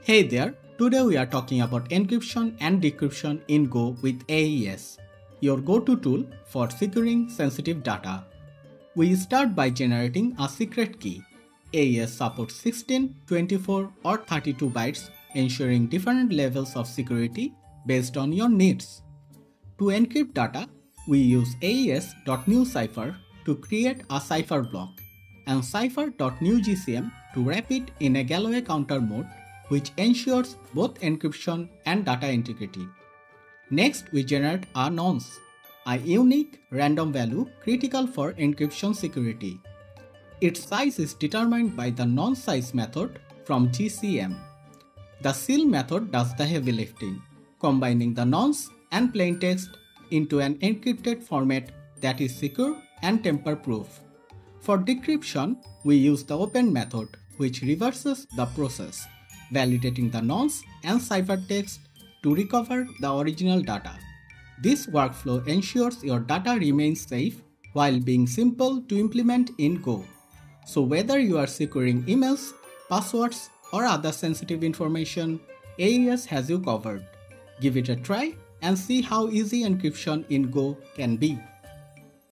Hey there, today we are talking about encryption and decryption in Go with AES, your go-to tool for securing sensitive data. We start by generating a secret key. AES supports 16, 24 or 32 bytes, ensuring different levels of security based on your needs. To encrypt data, we use aes.NewCipher to create a cipher block and cipher.NewGCM to wrap it in a Galloway counter mode, which ensures both encryption and data integrity. Next, we generate a nonce, a unique random value critical for encryption security. Its size is determined by the nonce method from GCM. The seal method does the heavy lifting, combining the nonce and plaintext into an encrypted format that is secure and tamper-proof. For decryption, we use the open method, which reverses the process, validating the nonce and ciphertext to recover the original data. This workflow ensures your data remains safe while being simple to implement in Go. So whether you are securing emails, passwords, or other sensitive information, AES has you covered. Give it a try and see how easy encryption in Go can be.